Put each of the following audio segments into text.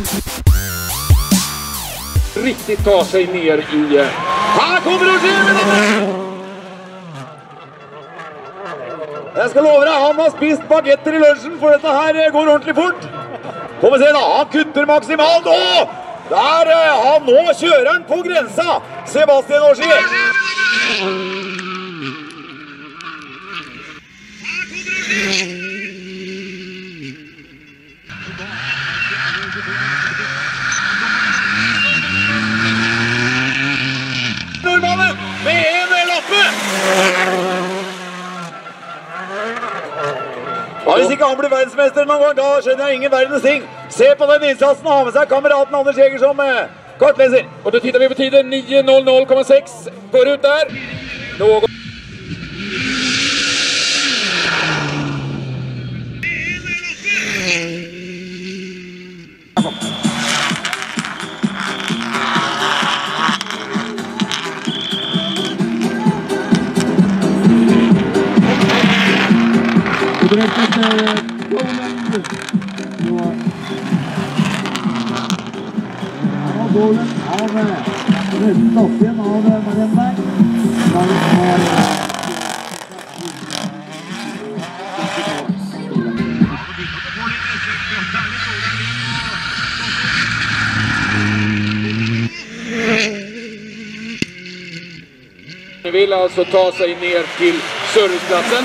Riktigt tar sig ner i... Här kommer Roger! Jeg skal love deg, han har spist bagetter i lunsjen, for dette her går ordentlig fort. Får vi se da, han kutter maksimalt. Nå kjører han på grensa. Sebastian Auger. Nordmannen med en lappe. Hvis ikke han blir verdensmester noen gang, da skjønner jeg ingen verdens ting. Se på den innsatsen og ha med seg kameraten Anders Jäger som kartleser. Och då tittar vi på tiden 9.00,6. Går ut där. Direkte til Goland. Og Goland av nesten tatt igjen av Marienberg. Han vill alltså ta sig ner till serviceplatsen.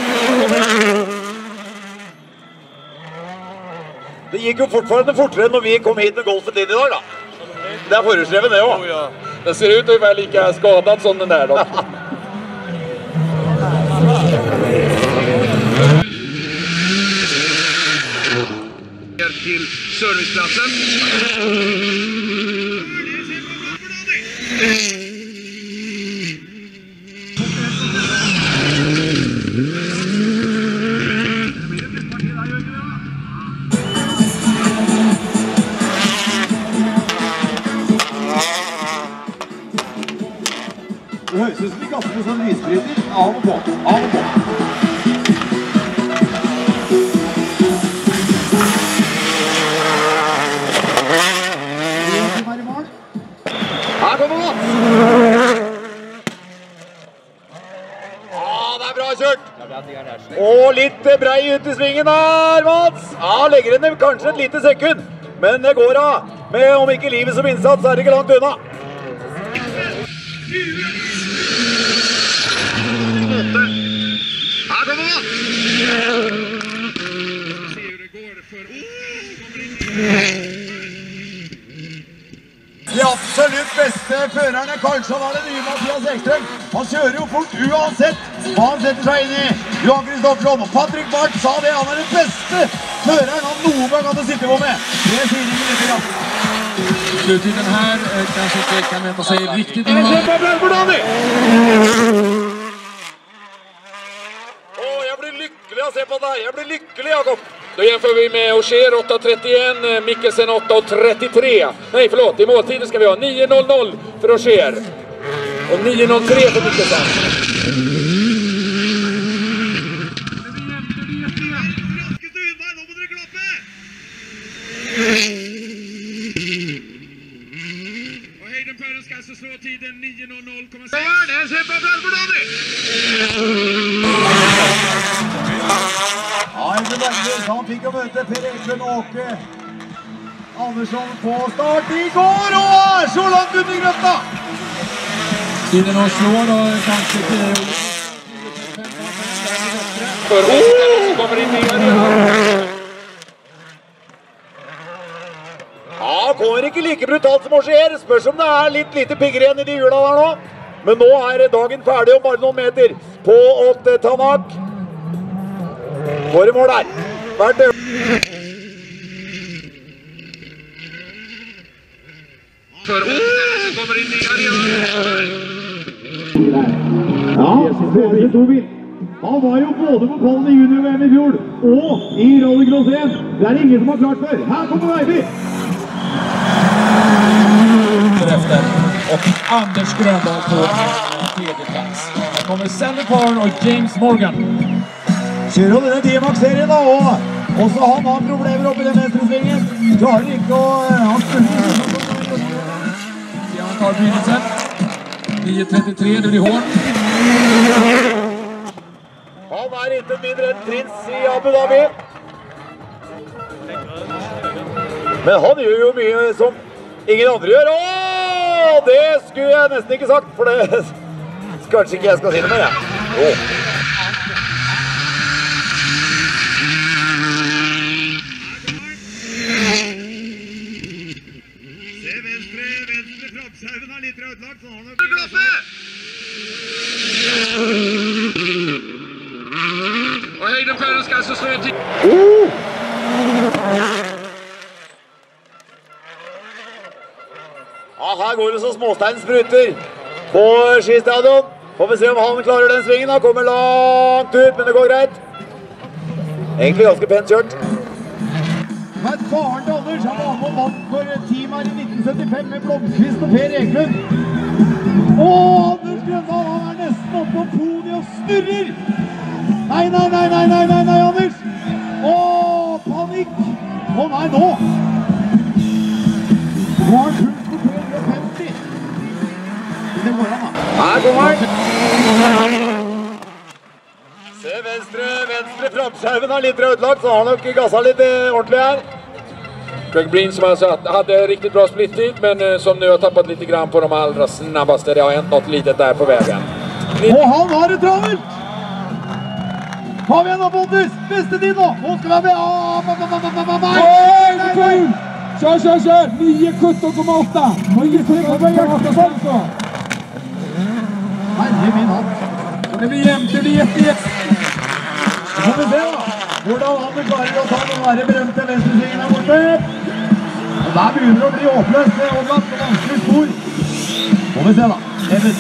Det gikk jo fortfarande fortere når vi kom hit med golfen inn i dag da. Det foreskrevet det også. Ja. Det ser ut att vara lika skadat som den där då. Ner till serviceplatsen. Det høres ut som vi kaster på sånn lysbryter. Av og på, av og på. Her kommer han! Det er bra kjørt! Og litt brei ut i svingen der, Mats! Legger henne kanskje et lite sekund. Men det går av. Med om ikke livet som innsats, så er det ikke langt unna. Her kommer han! De absolutt beste førerne, kanskje han er det nye Mathias Ekstrøm. Han kjører jo fort uansett hva han setter seg inn i. Johan Kristoffersson og Patrick Barth sa det, han er den beste føreren han noen gang hadde sittet på med. Det sier ingen litt grann. Sluttiden här kanske inte kan vänta sig riktigt. Jag blir lycklig att se på det här. Jag blir lycklig, Jakob. Då jämför vi med Auger 8.31, Mikkelsen 8.33. Nej, förlåt, i måltiden ska vi ha 9.00 för Auger. Och 9.03 för Mikkelsen. Pören ska alltså slå tiden 9.00,6. Det är en kjempeplass for Danny! Arne Bergljus, han fikk å møte Per Ekven Åke Andersson på start i går, og er så langt ut i grøtta! Tiden att slå då kanske till... För kommer in ner. Kommer ikke like brutalt som Auger. Spørs om det er litt lite pigger igjen i de hjula der nå. Men nå er dagen ferdig om bare noen meter på 8 Tanak. Får i mål der. Hvert det. För kommer in ner. Peder Tobil. Han var jo både på pallen i junior-VM i fjor og i Rallycross 1. Det er ingen som har klart før. Her kommer Veiby. Efter. Och Anders Gröndahl på tredje plats. Här kommer Sandy Parr och James Morgan. Kjører denne T-Max-serien da, og også han har problemer oppe i den venstre svingen. svingen. Klarer ikke å... Han spurter. Se om han tar begynnelsen. 9.33, det blir hård. Han ikke mindre enn prins i Abu Dhabi. Men han gjør jo mye som ingen andre gjør. Åh, det skulle jeg nesten ikke sagt, for det kanskje ikke jeg skal si det mer, ja. Se venstre framskjermen har litt utlagt, så han har Och Hayden Perez ska alltså slå en tid. Ja, her går det så småstein spruter på skistadion. Får vi se om han klarer den svingen. Han kommer langt ut, men det går greit. Egentlig ganske pent kjørt. Men faren til Anders, han var med og vant for team her i 1975 med Blomqvist og Per Eklund. Anders Grøndal, han nesten oppe på podiet og snurrer. Nei, Anders. Panikk. Nei, nå. Nå har han puls på 350. Det går an, da. Her kommer han. Se venstre framskjermen har litt utlagt, så har han nok gasset litt ordentlig her. Craig Breen som alltså hade riktigt bra splittid, men som nu har tappat lite grann på de allra snabbaste. Det har hänt något litet där på vägen. Og han har det travelt! Har vi en av Bondus? Beste tid nå! Nå skal vi ha med... Nei! Kjør! 9.17,8! 9.17,8! Herre min hatt! Det blir jevnt, det blir jättejevnt. Så får vi se da, hvordan han klarer å ta den der berømte venstresvingen her borte. Og der begynner det å bli åpløst med overlatt og vanskelig spor. Får vi se da, Evers.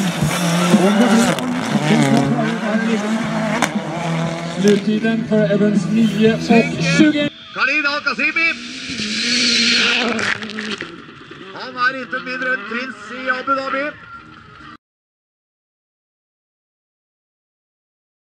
Sluttiden för Evans 9.20. Khalid Al-Qasimi. Han ikke mindre enn prins i Abu Dhabi.